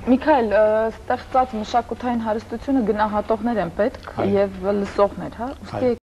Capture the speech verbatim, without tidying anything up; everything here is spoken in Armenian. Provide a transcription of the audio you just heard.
Mikayel, ստեղծած մշակութային հարստությունը գնահատողներ են պետք եւ լսողներ, հա։